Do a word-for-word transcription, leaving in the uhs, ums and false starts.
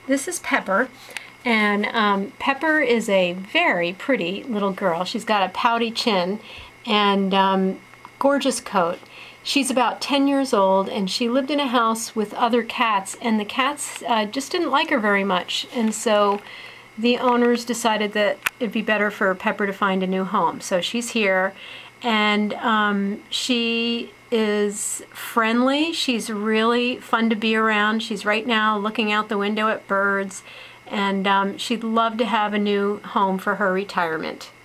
this is Pepper, and um, Pepper is a very pretty little girl. She's got a pouty chin and um, gorgeous coat. She's about ten years old, and she lived in a house with other cats, and the cats uh, just didn't like her very much, and so the owners decided that it'd be better for Pepper to find a new home. So she's here, and um, she is friendly. She's really fun to be around. She's right now looking out the window at birds, and um, she'd love to have a new home for her retirement.